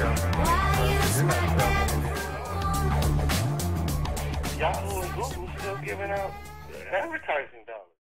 Yahoo and Google still giving out advertising dollars.